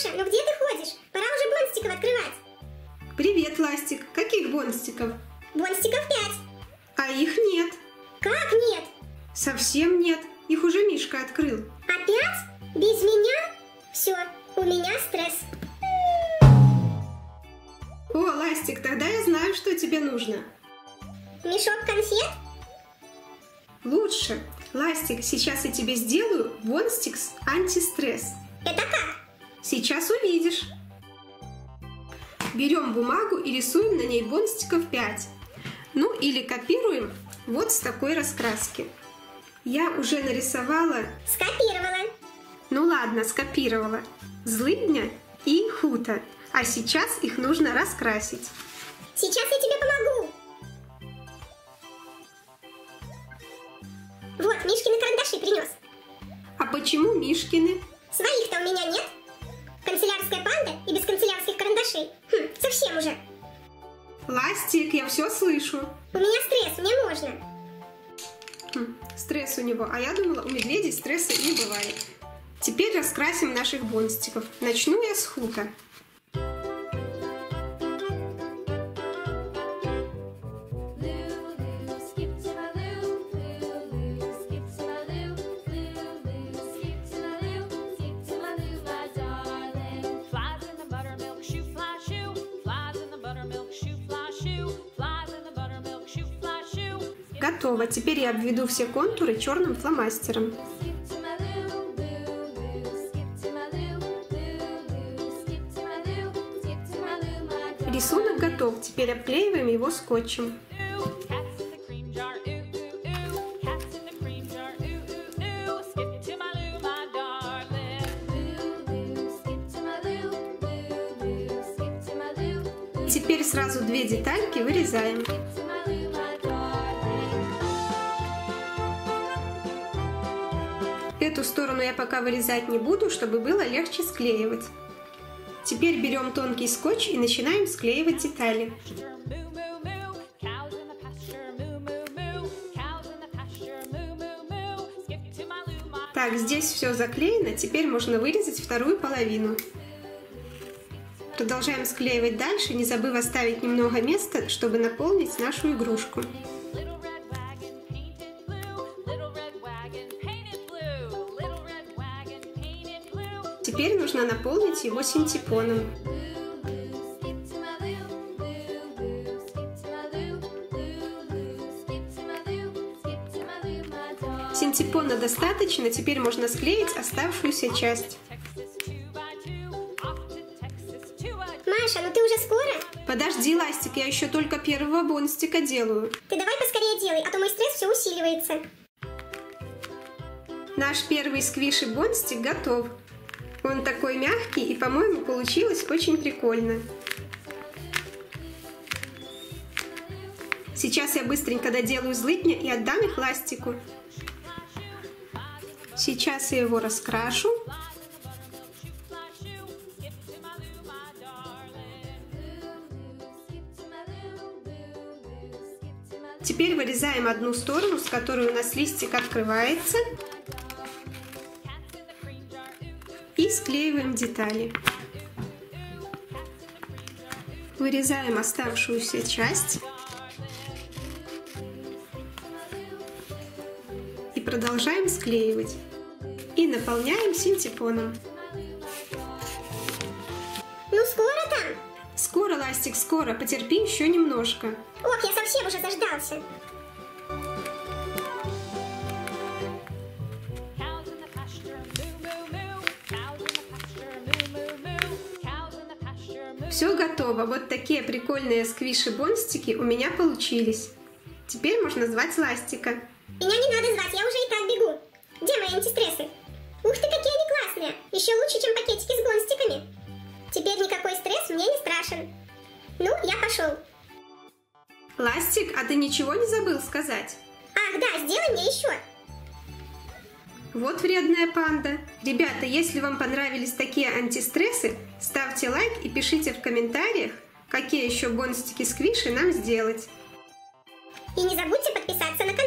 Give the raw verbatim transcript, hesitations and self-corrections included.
Маша, ну где ты ходишь? Пора уже бонстиков открывать. Привет, Ластик. Каких бонстиков? Бонстиков пять. А их нет. Как нет? Совсем нет. Их уже Мишка открыл. Опять? Без меня? Все, у меня стресс. О, Ластик, тогда я знаю, что тебе нужно. Мешок конфет? Лучше. Ластик, сейчас я тебе сделаю Бонстикс антистресс. Это как? Сейчас увидишь. Берем бумагу и рисуем на ней бонстиков пять. Ну или копируем вот с такой раскраски. Я уже нарисовала... Скопировала. Ну ладно, скопировала. Злыдня и Хута. А сейчас их нужно раскрасить. Сейчас я тебе помогу. Вот, Мишкины карандаши принес. А почему Мишкины? Своих-то у меня нет. Канцелярская панда и без канцелярских карандашей. Хм, совсем уже. Ластик, я все слышу. У меня стресс, мне можно. Хм, стресс у него. А я думала, у медведей стресса не бывает. Теперь раскрасим наших бонстиков. Начну я с Хута. Готово. Теперь я обведу все контуры черным фломастером. Рисунок готов. Теперь обклеиваем его скотчем. Теперь сразу две детальки вырезаем. Эту сторону я пока вырезать не буду, чтобы было легче склеивать. Теперь берем тонкий скотч и начинаем склеивать детали. Так, здесь все заклеено, теперь можно вырезать вторую половину. Продолжаем склеивать дальше, не забыв оставить немного места, чтобы наполнить нашу игрушку. Теперь нужно наполнить его синтепоном. Синтепона достаточно, теперь можно склеить оставшуюся часть. Маша, ну ты уже скоро? Подожди, Ластик, я еще только первого бонстика делаю. Ты давай поскорее делай, а то мой стресс все усиливается. Наш первый сквиши бонстик готов. Он такой мягкий и, по-моему, получилось очень прикольно. Сейчас я быстренько доделаю злыдня и отдам их Ластику. Сейчас я его раскрашу. Теперь вырезаем одну сторону, с которой у нас листик открывается. И склеиваем детали. Вырезаем оставшуюся часть. И продолжаем склеивать. И наполняем синтепоном. Ну скоро там? Скоро, Ластик, скоро. Потерпи еще немножко. Ох, я совсем уже заждался. Все готово. Вот такие прикольные сквиши-бонстики у меня получились. Теперь можно звать Ластика. Меня не надо звать, я уже и так бегу. Где мои антистрессы? Ух ты, какие они классные. Еще лучше, чем пакетики с бонстиками. Теперь никакой стресс мне не страшен. Ну, я пошел. Ластик, а ты ничего не забыл сказать? Ах, да, сделай мне еще. Вот вредная панда. Ребята, если вам понравились такие антистрессы, ставьте лайк и пишите в комментариях, какие еще бонстики сквиши нам сделать. И не забудьте подписаться на канал.